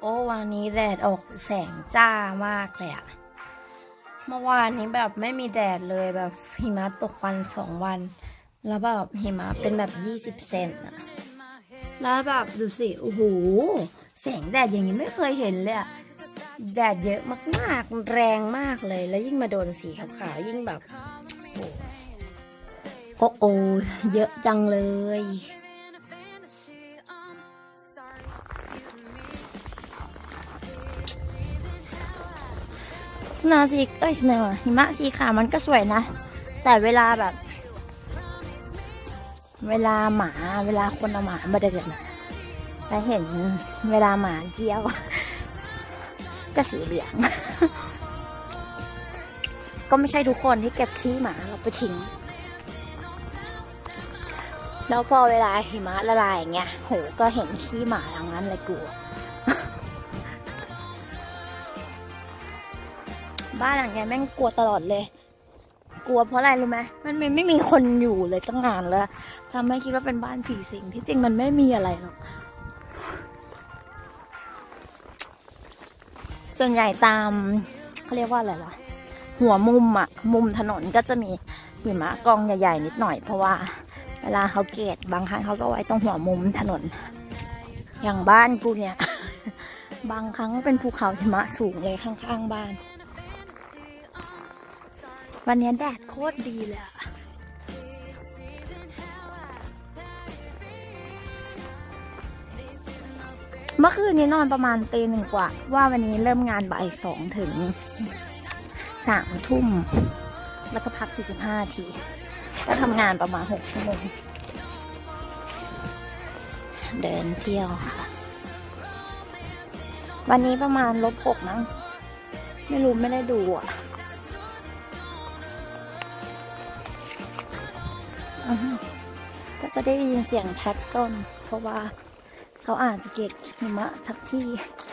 โอ้วันนี้แดดออกแสงจ้ามากเลยอะเมื่อวานนี้แบบไม่มีแดดเลยแบบหิมะตกวัน2 วันแล้วแบบหิมะเป็นแบบ20 เซนอะแล้วแบบดูสิโอ้โหแสงแดดอย่างนี้ไม่เคยเห็นเลยอะแดดเยอะมากๆแรงมากเลยแล้วยิ่งมาโดนสีขาวๆยิ่งแบบโอ้เยอะจังเลยสโนว์สีสโนว์หิมะสีขาวมันก็สวยนะแต่เวลาแบบเวลาคนเอาหมามาเดินแต่เห็นเวลาหมาเกี้ยวก็สีเหลือง ก็ไม่ใช่ทุกคนที่เก็บขี้หมาเราไปทิ้งแล้วพอเวลาหิมะละลายอย่างเงี้ยโหก็เห็นขี้หมาทั้งนั้นเลยกลัว บ้านหลังเนี้ยแม่งกลัวตลอดเลยกลัวเพราะอะไรรู้ไหมมันไม่มีคนอยู่เลยตั้งนานแล้วทำให้คิดว่าเป็นบ้านผีสิงที่จริงมันไม่มีอะไรหรอกส่วนใหญ่ตามเขาเรียกว่าอะไรล่ะหัวมุมอะมุมถนนก็จะมีหิมะกองใหญ่ๆนิดหน่อยเพราะว่าเวลาเขาเกตบางครั้งเขาก็ไว้ตรงหัวมุมถนนอย่างบ้านกูเนี่ย บางครั้งเป็นภูเขาหิมะสูงเลยข้างๆบ้านวันนี้แดดโคตรดีเลยอะเมื่อคืนนี้นอนประมาณตี 1 กว่าว่าวันนี้เริ่มงานบ่าย 2 ถึง 3 ทุ่มแล้วก็พัก45 นาทีก็ทำงานประมาณ6 ชั่วโมงเดินเที่ยวค่ะวันนี้ประมาณ-6มั้งไม่รู้ไม่ได้ดูอ่ะก็จะได้ยินเสียงแท็กต้นเพราะว่าเขาอาจจะเก็บหิมะทักที่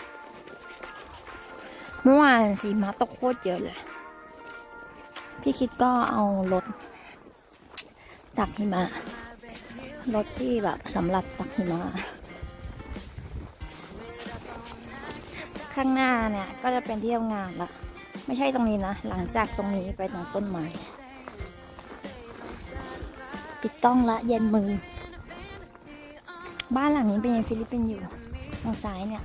เมื่อวานสีหิมะตกโคตรเยอะเลยพี่คิดก็เอารถตักหิมะรถที่แบบสำหรับตักหิมะข้างหน้าเนี่ยก็จะเป็นที่ทำงานละไม่ใช่ตรงนี้นะหลังจากตรงนี้ไปตรงต้นไม้ปิดต้องละเย็นมือบ้านหลังนี้เป็นฟิลิปปินส์อยู่ทางซ้ายเนี่ย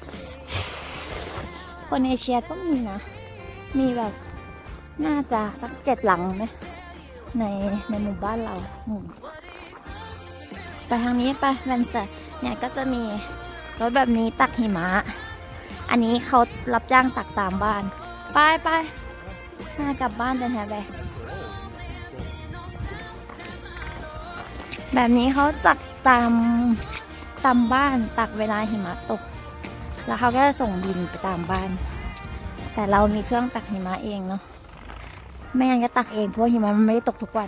คนเอเชียก็มีนะมีแบบน่าจะสัก7 หลังไหมในหมู่บ้านเราไปทางนี้ไปแวนสเตอร์เนี่ยก็จะมีรถแบบนี้ตักหิมะอันนี้เขารับจ้างตักตามบ้านไปน่ากลับบ้านเป็นแฮะแบบนี้เขาตักตามบ้านตักเวลาหิมะตกแล้วเขาก็จะส่งดินไปตามบ้านแต่เรามีเครื่องตักหิมะเองเนาะไม่งั้นก็ตักเองเพราะหิมะมันไม่ได้ตกทุกวัน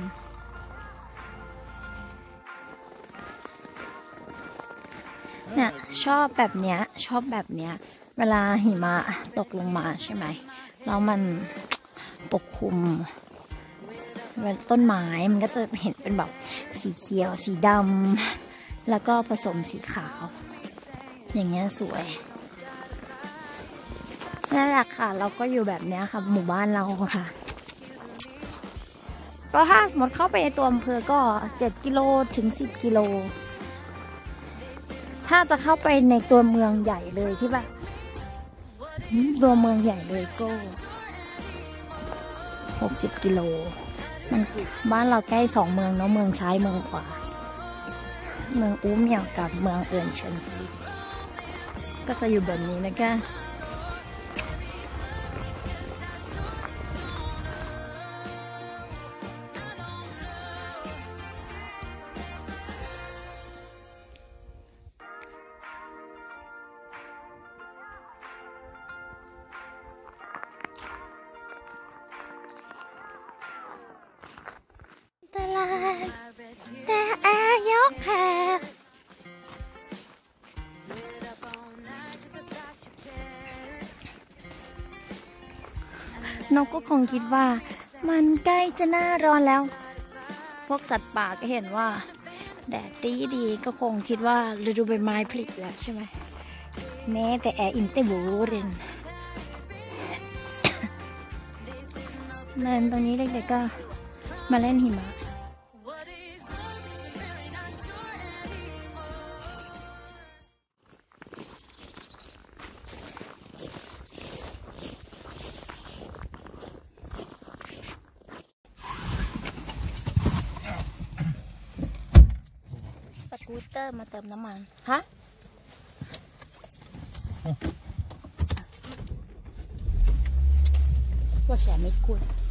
เนี่ยชอบแบบเนี้ยเวลาหิมะตกลงมาใช่ไหมแล้วมันปกคลุมต้นไม้มันก็จะเห็นเป็นแบบสีเขียวสีดำแล้วก็ผสมสีขาวอย่างเงี้ยสวยนั่นแหละค่ะเราก็อยู่แบบเนี้ยค่ะหมู่บ้านเราค่ะก็ถ้าสมมติเข้าไปในตัวอำเภอก็7 กิโลถึง10 กิโลถ้าจะเข้าไปในตัวเมืองใหญ่เลยที่แบบตัวเมืองใหญ่เลยก็60 กิโลมันบ้านเราใกล้2 เมืองเนาะเมืองซ้ายเมืองขวาเมืองอู่เหมี่ยวกับเมืองเอินเฉินซีก็จะอยู่แบบนี้นะคะตลาดแต่อายกค่ะนกก็คงคิดว่ามันใกล้จะหน้าร้อนแล้วพวกสัตว์ป่าก็เห็นว่าแดดดีก็คงคิดว่าฤดูใบไม้ผลิแล้วใช่ไหมแม้แต่แอร์อินเตอร์บูเรนมันตรงนี้เด็กๆก็มาเล่นหิมะสกูตเตอร์มาเติมน้ำมันฮะว่าแฉไม่กุด